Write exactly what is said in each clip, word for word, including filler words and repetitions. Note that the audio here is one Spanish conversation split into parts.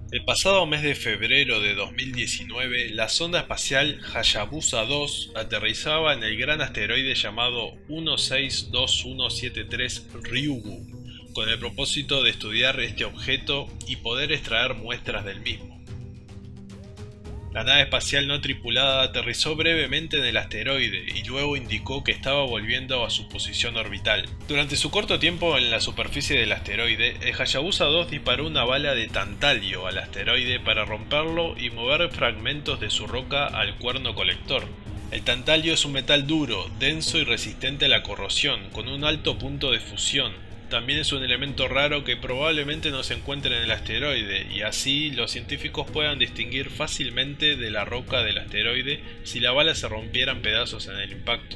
El pasado mes de febrero de dos mil diecinueve, la sonda espacial Hayabusa dos aterrizaba en el gran asteroide llamado uno seis dos uno siete tres Ryugu, con el propósito de estudiar este objeto y poder extraer muestras del mismo. La nave espacial no tripulada aterrizó brevemente en el asteroide y luego indicó que estaba volviendo a su posición orbital. Durante su corto tiempo en la superficie del asteroide, el Hayabusa dos disparó una bala de tantalio al asteroide para romperlo y mover fragmentos de su roca al cuerno colector. El tantalio es un metal duro, denso y resistente a la corrosión, con un alto punto de fusión. También es un elemento raro que probablemente no se encuentre en el asteroide, y así los científicos puedan distinguir fácilmente de la roca del asteroide si la bala se rompiera en pedazos en el impacto.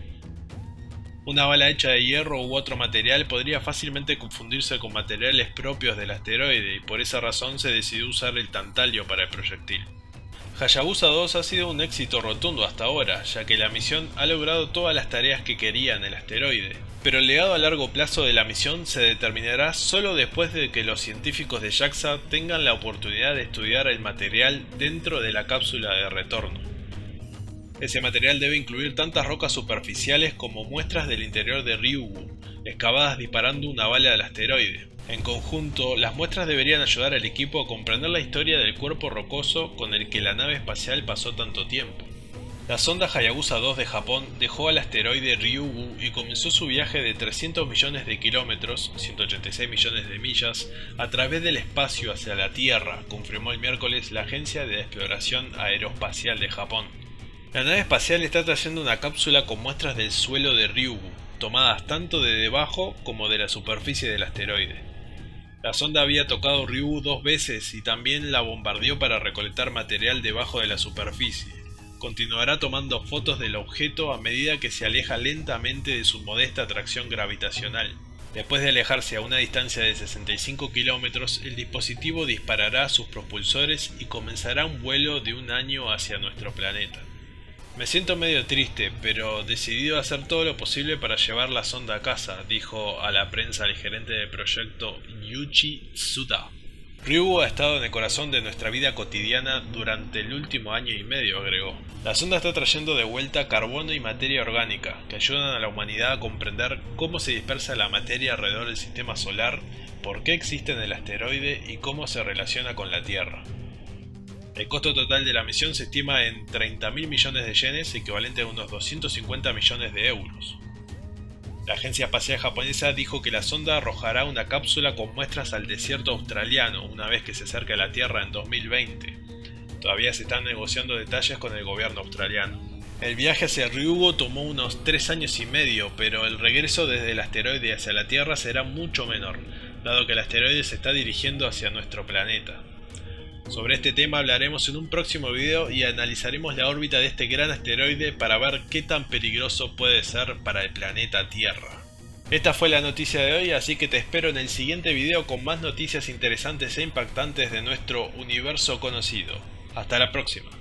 Una bala hecha de hierro u otro material podría fácilmente confundirse con materiales propios del asteroide, y por esa razón se decidió usar el tantalio para el proyectil. Hayabusa dos ha sido un éxito rotundo hasta ahora, ya que la misión ha logrado todas las tareas que quería en el asteroide, pero el legado a largo plazo de la misión se determinará solo después de que los científicos de JAXA tengan la oportunidad de estudiar el material dentro de la cápsula de retorno. Ese material debe incluir tantas rocas superficiales como muestras del interior de Ryugu, excavadas disparando una bala al asteroide. En conjunto, las muestras deberían ayudar al equipo a comprender la historia del cuerpo rocoso con el que la nave espacial pasó tanto tiempo. La sonda Hayabusa dos de Japón dejó al asteroide Ryugu y comenzó su viaje de trescientos millones de kilómetros, ciento ochenta y seis millones de millas, a través del espacio hacia la Tierra, confirmó el miércoles la Agencia de Exploración Aeroespacial de Japón. La nave espacial está trayendo una cápsula con muestras del suelo de Ryugu, tomadas tanto de debajo como de la superficie del asteroide. La sonda había tocado Ryugu dos veces y también la bombardeó para recolectar material debajo de la superficie. Continuará tomando fotos del objeto a medida que se aleja lentamente de su modesta atracción gravitacional. Después de alejarse a una distancia de sesenta y cinco kilómetros, el dispositivo disparará sus propulsores y comenzará un vuelo de un año hacia nuestro planeta. Me siento medio triste, pero decidido a hacer todo lo posible para llevar la sonda a casa, dijo a la prensa el gerente del proyecto Yuichi Tsuda. Ryugu ha estado en el corazón de nuestra vida cotidiana durante el último año y medio, agregó. La sonda está trayendo de vuelta carbono y materia orgánica, que ayudan a la humanidad a comprender cómo se dispersa la materia alrededor del sistema solar, por qué existe en el asteroide y cómo se relaciona con la Tierra. El costo total de la misión se estima en treinta mil millones de yenes, equivalente a unos doscientos cincuenta millones de euros. La agencia espacial japonesa dijo que la sonda arrojará una cápsula con muestras al desierto australiano una vez que se acerque a la Tierra en dos mil veinte. Todavía se están negociando detalles con el gobierno australiano. El viaje hacia Ryugu tomó unos tres años y medio, pero el regreso desde el asteroide hacia la Tierra será mucho menor, dado que el asteroide se está dirigiendo hacia nuestro planeta. Sobre este tema hablaremos en un próximo video y analizaremos la órbita de este gran asteroide para ver qué tan peligroso puede ser para el planeta Tierra. Esta fue la noticia de hoy, así que te espero en el siguiente video con más noticias interesantes e impactantes de nuestro universo conocido. Hasta la próxima.